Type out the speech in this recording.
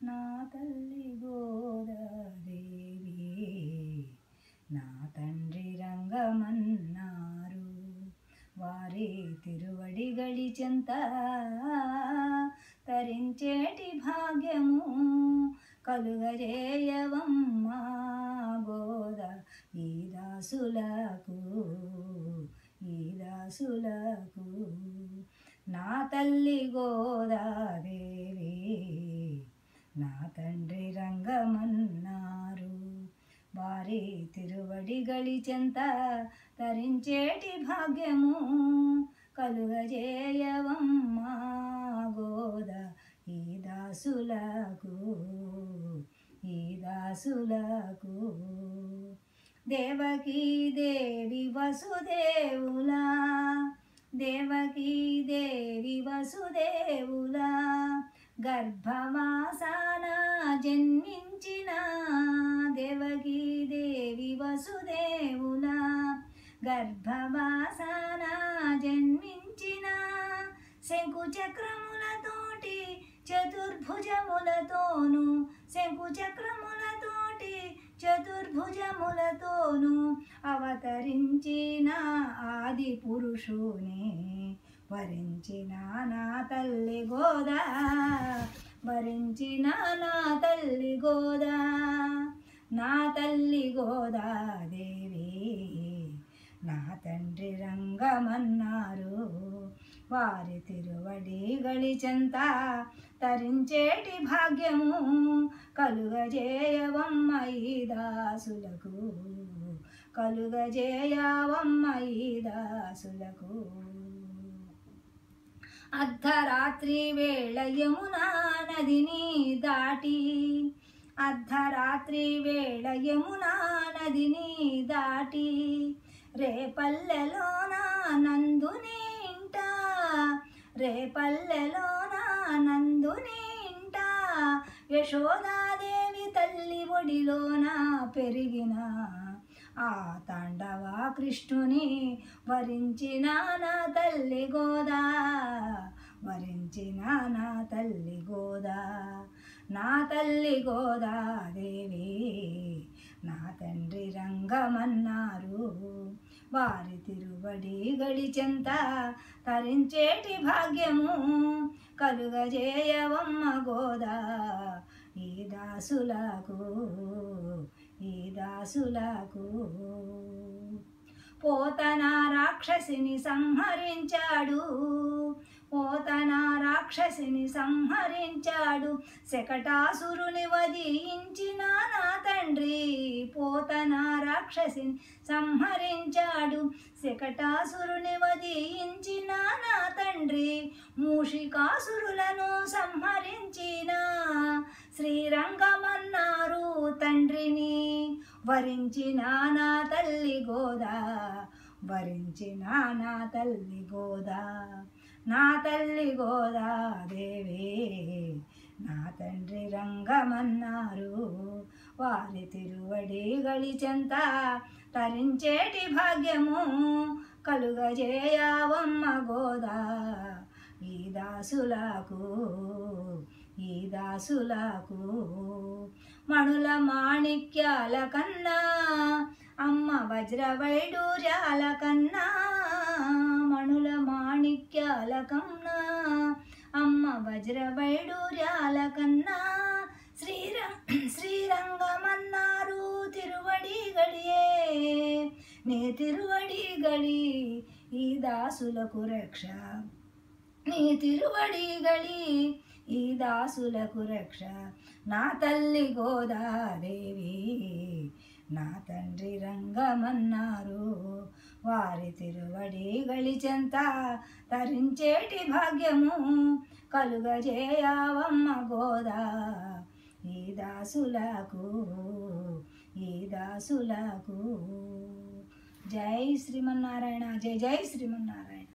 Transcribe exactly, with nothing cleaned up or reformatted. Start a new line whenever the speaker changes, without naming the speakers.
నా తల్లి గోదాదేవి నా తండ్రి రంగమన్నారు వారి తిరువడిగళి చెంత తరించేటి భాగ్యము కలుగజేయవమ్మా గోద ఈ దాసులకు ఈ దాసులకు నా తల్లి గోదాదేవి నా తండ్రి రంగమన్నారు వారి తిరువడిగళి చెంత తరించేటి భాగ్యము కలుగజేయవమ్మా గోద ఈ దాసులకు ఈ దాసులకు దేవకీ దేవి వసుదేవులా దేవకీ దేవి వసుదేవులా గర్భవాసాన జన్మించిన దేవకీ దేవి వసుదేవులా గర్భవాసాన జన్మించిన శంకు చక్రములతోటి చతుర్భుజములతోను శంకు చక్రములతోటి చతుర్భుజములతోను అవతరించిన ఆది పురుషుని వరించిన నా తల్లి గోదా వరించిన నా తల్లి గోదా నా తల్లి గోదాదేవి నా తండ్రి రంగమన్నారు వారి తిరువడిగళి చెంత తరించేటి భాగ్యము కలుగజేయవమ్మ ఈ దాసులకు కలుగజేయవమ్మ ఈ దాసులకు అర్ధరాత్రి వేళ యమునా నదిని దాటి అర్ధరాత్రి వేళ యమునా నదిని దాటి రేపల్లెలోన నందుని ఇంట రేపల్లెలోన నందుని ఇంట యశోదాదేవి తల్లి ఒడిలోన పెరిగిన ఆ తాండవ కృష్ణుని వరించిన నా తల్లి గోదా వరించిన నా తల్లి గోదా నా తల్లి గోదాదేవి నా తండ్రి రంగమన్నారు వారి తిరువడిగళి చెంత తరించేటి భాగ్యము కలుగజేయవమ్మ గోదా ఈ దాసులకు ఈ దాసులకు పోతన రాక్షసిని సంహరించాడు పోతన రాక్షసిని సంహరించాడు శకటాసురుని వధించిన నా తండ్రి పోతన రాక్షసిని సంహరించాడు శకటాసురుని వధించిన నా తండ్రి మూషికాసురులను సంహరించిన శ్రీరంగమన్నారు తండ్రిని వరించిన నా తల్లి గోదా వరించిన నా తల్లి గోదా నా తల్లి గోదాదేవి నా తండ్రి రంగమన్నారు వారి తిరువడిగళి చెంత తరించేటి భాగ్యము కలుగజేయవమ్మ గోదా ఈ దాసులకు ఈ దాసులకు మణుల మాణిక్యాల కన్నా అమ్మ వజ్రవైడూర్యాల కన్నా మణుల మాణిక్యాల కన్నా అమ్మ వజ్రవైడూర్యాల కన్నా శ్రీరంగ శ్రీరంగమన్నారు తిరువడిగళియే నీ తిరువడిగళి ఈ దాసులకు రక్ష నీ తిరువడిగళి ఈ దాసులకు రక్ష నా తల్లి గోదాదేవి నా తండ్రి రంగమన్నారు వారి తిరువడిగళి చెంత తరించేటి భాగ్యము కలుగజేయవమ్మ గోదా ఈ దాసులకు ఈ దాసులకు జై శ్రీమన్నారాయణ జై జై శ్రీమన్నారాయణ.